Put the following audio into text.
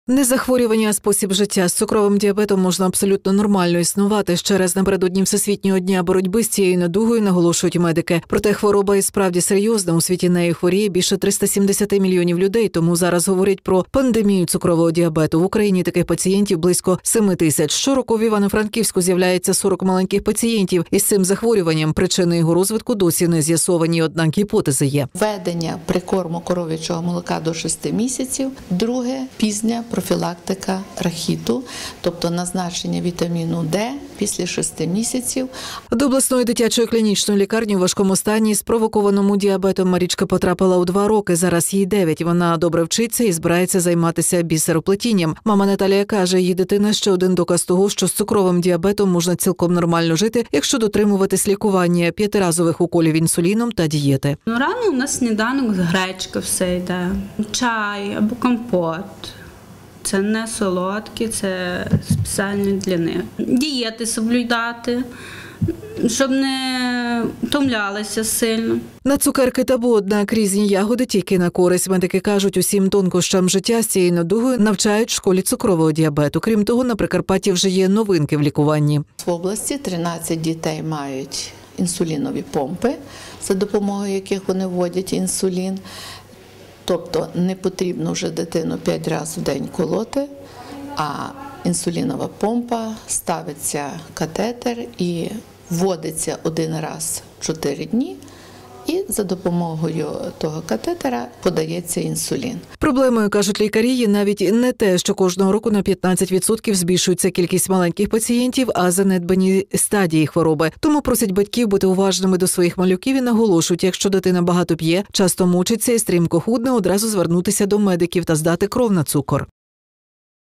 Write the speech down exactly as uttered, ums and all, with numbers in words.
Не захворювання, а спосіб життя. З цукровим діабетом можна абсолютно нормально існувати. Ще раз напередодні Всесвітнього дня боротьби з цією недугою наголошують медики. Проте хвороба і справді серйозна. У світі нею хворіє більше триста сімдесят мільйонів людей, тому зараз говорять про пандемію цукрового діабету. В Україні таких пацієнтів близько семи тисяч. Щороку в Івано-Франківську з'являється сорок маленьких пацієнтів із цим захворюванням. Причини його розвитку досі не з'ясовані, однак гіпотези є. Введення прикорму коров'ячого молока до шести місяців. Друге – пізня профілактика рахіту, тобто назначення вітаміну Д після шести місяців. До обласної дитячої клінічної лікарні у важкому стані спровокованому діабетом Марічка потрапила у два роки, зараз їй дев'ять. Вона добре вчиться і збирається займатися бісероплетінням. Мама Наталія каже, її дитина ще один доказ того, що з цукровим діабетом можна цілком нормально жити, якщо дотримуватись лікування, п'ятиразових уколів інсуліном та дієти. Ну, рано у нас сніданок з гречки все йде, чай або компот. Це не солодкі, це спеціально для них. Дієти соблюдати, щоб не втомлялися сильно. На цукерки табу, однак різні ягоди тільки на користь. Медики кажуть, усім тонкощам життя з цією недугою навчають в школі цукрового діабету. Крім того, на Прикарпатті вже є новинки в лікуванні. В області тринадцять дітей мають інсулінові помпи, за допомогою яких вони вводять інсулін. Тобто не потрібно вже дитину п'ять разів в день колоти, а інсулінова помпа, ставиться катетер і вводиться один раз в чотири дні. І за допомогою того катетера подається інсулін. Проблемою, кажуть лікарі, є навіть не те, що кожного року на п'ятнадцять відсотків збільшується кількість маленьких пацієнтів, а занедбані стадії хвороби. Тому просять батьків бути уважними до своїх малюків і наголошують, якщо дитина багато п'є, часто мучиться і стрімко худне, одразу звернутися до медиків та здати кров на цукор.